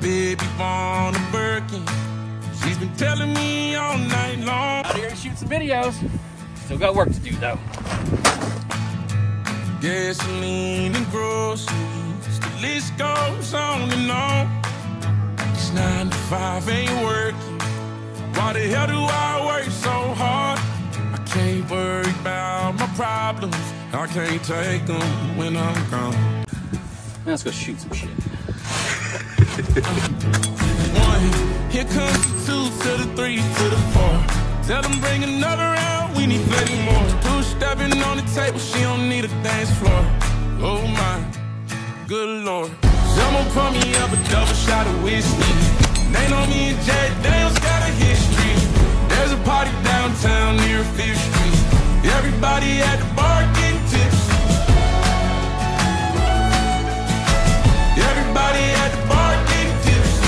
baby want a Birkin. She's been telling me all night long. Out here to shoot some videos. Still got work to do though. Gasoline and groceries, the list goes on and on. It's 9 to 5 ain't working. Why the hell do I work so hard? I can't worry about my problems. I can't take them when I'm gone. Now let's go shoot some shit. 1, here comes the 2 to the 3 to the 4. Tell them bring another round, we need plenty more. 2 stepping on the table, she don't need a dance floor. Oh my, good lord. Someone pour me up a double shot of whiskey. They know me and Jay Daniels got a history. There's a party downtown near 5th Street. Everybody at the bar getting tipsy. Everybody at the bar getting tipsy.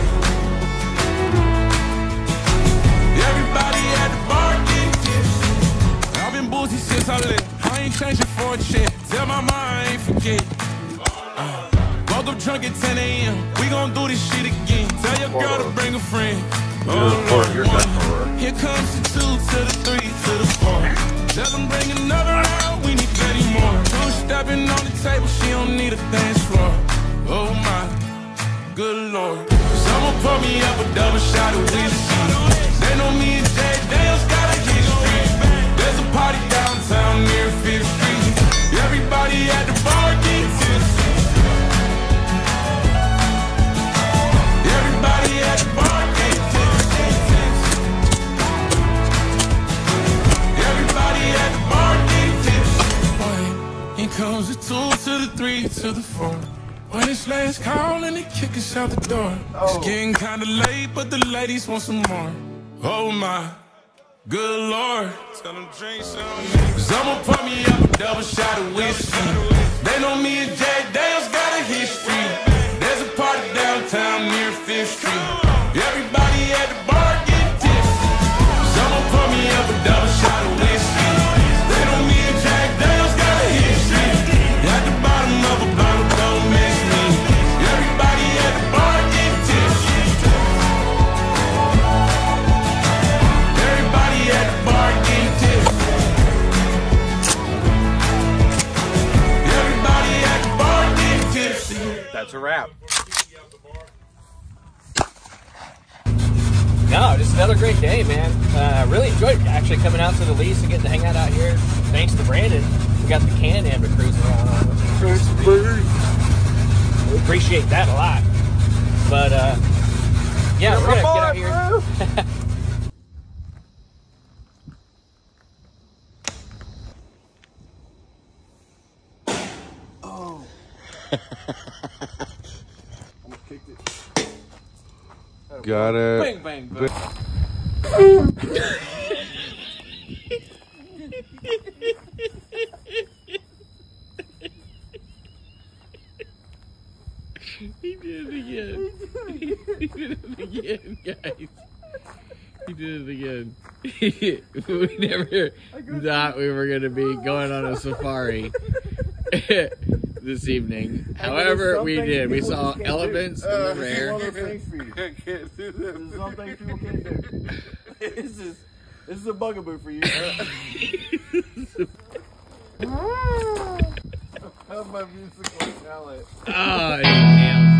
Everybody at the bar getting tipsy. I've been boozy since I left. I ain't changing for a check. Tell my mind I ain't forget. Woke up drunk at 10 a.m. We gon' do this shit again. Tell your girl to bring a friend. Here comes the 2 to the 3 to the 4. Tell them bring another round, we need plenty more. 2 stepping on the table, she don't need a dance floor. Oh my, good lord. Someone pour me up a double shot of whiskey. They know me and Jay Daniels got a history. There's a party downtown near 5th Street. Everybody at the bar getting tipsy. Everybody at the bar getting tipsy. Everybody at the bar getting tipsy. Here comes the 2 to the 3 to the 4. When it's last call and they kick us out the door. It's getting kinda late, but the ladies want some more. Oh my, good lord. Tell them drink some. Someone pour me up a double shot of whiskey. They know me and Jay Daniels got a history. There's a party downtown near 5th Street. Everybody at the bar getting tipsy. Someone pour me up a double shot of whiskey. They know me and Jay Daniels got a history. At the bottom of a bottle, don't miss me. Everybody at the bar getting tipsy. Everybody at the bar getting tipsy. Everybody at the bar getting tipsy. That's a wrap. No, just another great day, man. I really enjoyed actually coming out to the lease and getting to hang out here. Thanks to Brandon, we got the Can-Am to cruise around on. We appreciate that a lot. But yeah, we're gonna get out here. Oh. Almost kicked it. Got it. Bang, bang, bang. He did it again. He did it again, guys. He did it again. We never thought we were going to be going on a safari this evening. However, we did. We saw elephants in the rare. I can't do this. There's some things people can't do. This is a bugaboo for you. How's my musical talent? Oh, damn.